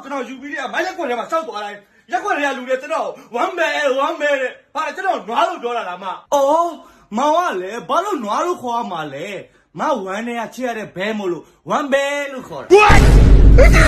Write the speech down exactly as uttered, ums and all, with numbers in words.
ကျွန်တော်ယူပြီးတဲ့မိုက်လက်ကွက်ထဲမှာစောက်သွားလိုက်ရက်ကွက်ထဲကလူတွေကျွန်တော်ဝမ်းမဲဝမ်းမဲတဲ့ဘာလဲကျွန်တော်နွားလို့ပြောတာလားမအော်မောင်ကလည်းဘာလို့နွားလို့ခေါ်ရမှာလဲမဝမ်းထဲကချစ်ရတဲ့ဘဲမို့လို့ဝမ်းဘဲလို့ခေါ်တာ